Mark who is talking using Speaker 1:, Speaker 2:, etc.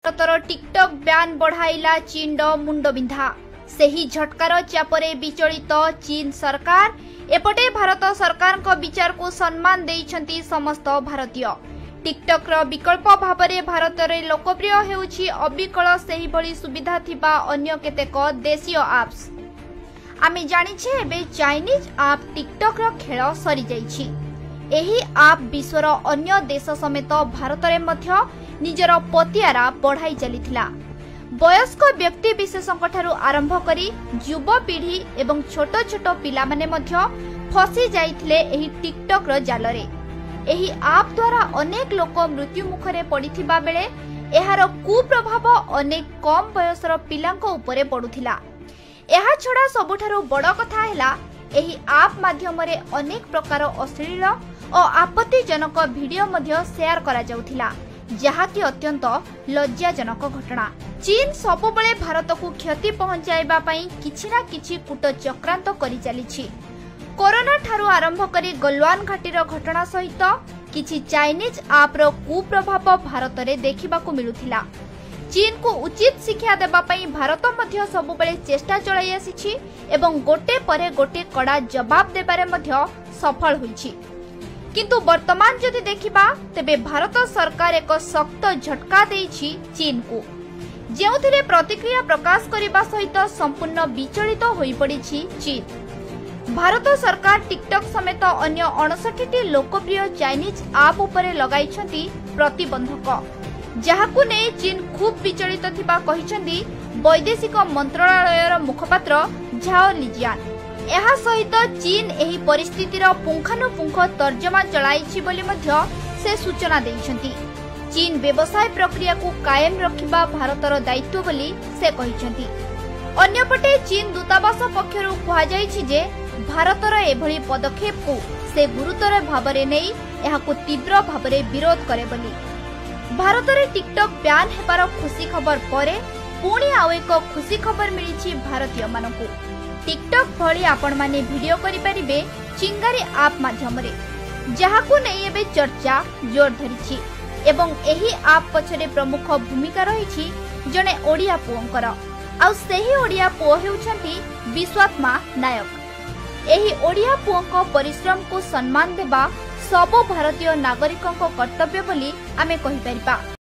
Speaker 1: ଭାରତର TikTok ban बढ़ाइला चीन मुंडबिंधा सेही झटकार चापरे विचलित चीन सरकार एपटे भारत सरकार को विचार को सम्मान देइछंती समस्त भारतीय। टिकटॉक रो विकल्प भाबरे भारत रे लोकप्रिय हेउछि अबिकल सेही भली सुविधा थिबा अन्य केतेक देशीय एप्स। आमे जानिछे एबे चाइनीज आप टिकटॉक रो खेल सरी जाइछि। एही आप विश्वर अन्य देश समेत भारत रे मध्य निजर पतियारा बढ़ाई चलीथिला। वयस्क व्यक्ति विशेषज्ञ ठारू आरंभ करी युवा पीढ़ी एवं छोट छोट पिला माने मध्य फसी जाइथिले एही टिकटॉक रो जालरे। एही आप द्वारा अनेक लोक मृत्यु मुखरे पड़िथिबा बेले एहार कुप्रभाव अनेक कम बयसर पिलांको उपरे पडुथिला। एहा छडा सबुठारू बड़ कथा हैला एही आप माध्यम रे अनेक प्रकार अश्लील और आपत्तिजनक वीडियो मध्य शेयर करा जाउथिला, जहाँकि अत्यंत लज्जाजनक घटना। चीन सबुबले भारत को क्षति पहुंचाइबा पई किछि ना किछि कूट चक्रांत करि चलिछि। कोरोना ठारू आरंभ करी गलवान घाटीर घटना सहित किछि चाइनीज आप रो कुप्रभाव भारत रे देखिबाकू मिलुथिला। चीन को उचित शिक्षा देबा पई भारत मध्य सबुबले चेष्टा चलाई आसीछि एवं गोटे परे गोटे कड़ा जवाब देबारे मध्य सफल होइछि। किंतु वर्तमान जदि देखिबा तेबे भारत सरकार एक सख्त झटका देइछि चीन को, जेउथिरे प्रतिक्रिया प्रकाश करिबा सहित संपूर्ण विचलित होई पड़िछि चीन। भारत सरकार टिकटॉक समेत अन्य 59टी लोकप्रिय चाइनीज आप उपरे लगाइछंती प्रतिबंधक, जहाकू नै चीन खूब विचलित थिबा कहिछंती वैदेशिक मंत्रालयर मुखपात्र झाओ लिजियान। एहा सहित चीन एही परिस्थितिर पुंखानुपुंख तर्जमा चलाइछि बोली मध्य से सूचना देइछंती। चीन व्यवसाय प्रक्रिया को कायम रखिबा भारतर दायित्व बोली से कहिछंती। अन्यपटे चीन दूतावास पक्षरु कहा जाइछि जे भारतर एभली पदक्षेप को से गुरुतर भाबरे नेई एहाकू तीव्र भाबरे विरोध करे बोली। भारतरे टिकटॉक ब्यान हेबार खुशी खबर परे पुणी आउ एक खुशी खबर मिलिछि भारतीय मानकू। टिकटॉक भली आपण माने वीडियो करि परिबे चिंगारी आप माध्यम रे, जहाकू नै एबे चर्चा जोर धरिछि एवं एही आप पछरे प्रमुख भूमिका रहिछि जने ओडिया पुओंकर। आ सेही ओडिया पुओ हेउछंती विश्वात्मा नायक। एही ओडिया पुओंको परिश्रम को सम्मान देबा सब भारतीय नागरिकंको कर्तव्य बोली आमे कहि परिबा।